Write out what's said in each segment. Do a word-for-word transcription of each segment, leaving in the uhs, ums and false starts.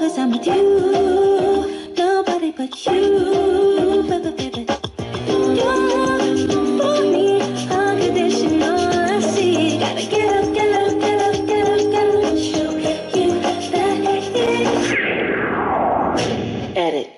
as I'm with you, nobody but you, baby, baby. You're for me, unconditional. I see. Gotta get up, get up, get up, get up, get up. Show you that it. Edit.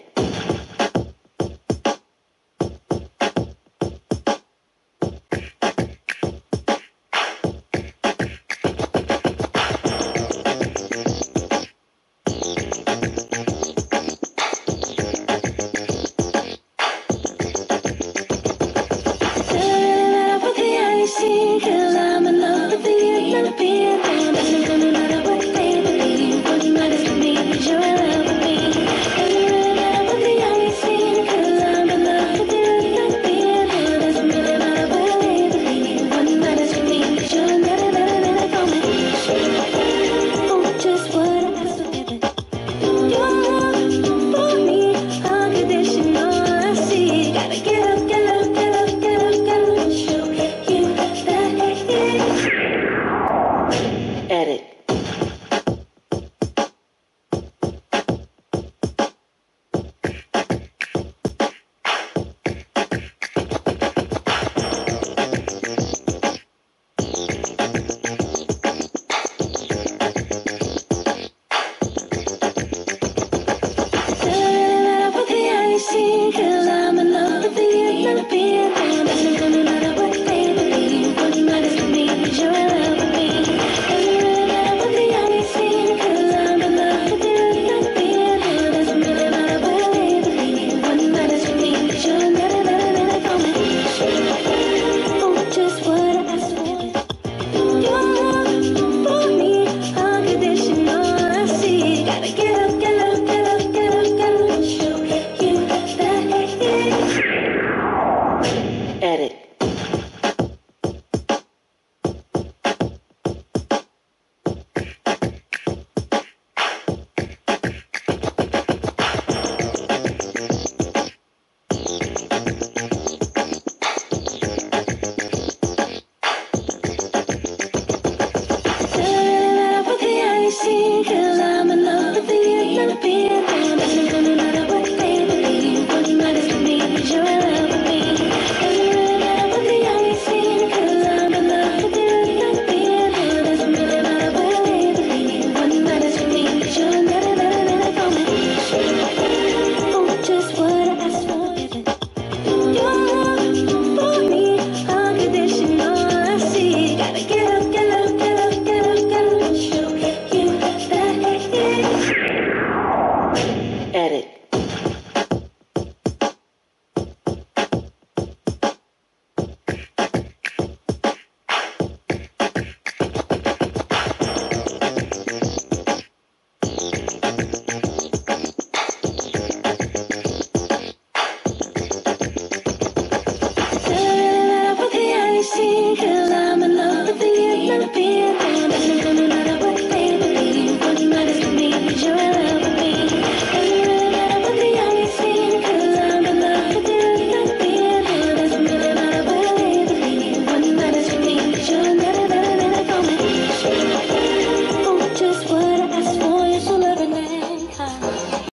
Edit. Cause I'm in love with the end of being there. Doesn't matter what they believe. What matters to me is you're in love with me. Doesn't really matter what the eyes see. Cause I'm in love with the end of being there. Doesn't really matter what they believe. What matters to me is you're in love with me. Oh, just what I asked for. You're for me, unconditional. I see. Gotta get up, get up, get up, get up, get up. Show you that it. Edit. Cause